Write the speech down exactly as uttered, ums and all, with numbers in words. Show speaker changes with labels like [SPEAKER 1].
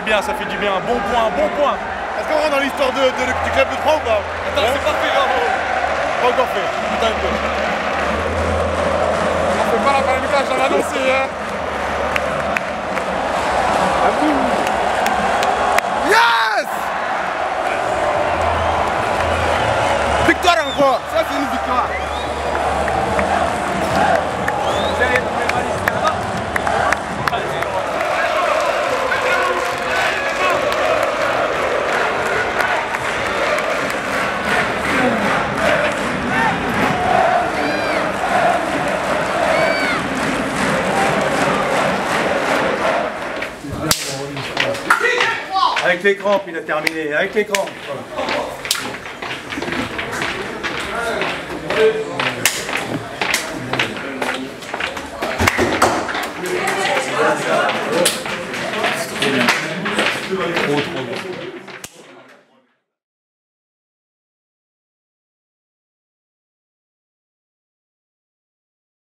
[SPEAKER 1] bien, ça fait du bien. Bon point, bon point.
[SPEAKER 2] Est-ce qu'on rentre dans l'histoire de, de, du club de Troyes ou pas?
[SPEAKER 1] Attends, ouais, c'est pas fait, bravo.
[SPEAKER 2] Pas encore fait. Attends un peu.
[SPEAKER 3] On fait pas la palamita, j'avais annoncé, hein.
[SPEAKER 2] Yes! Victoire encore! Ça c'est une victoire!
[SPEAKER 1] Avec les crampes, il a terminé. Avec les crampes. Voilà. Trop, trop bien.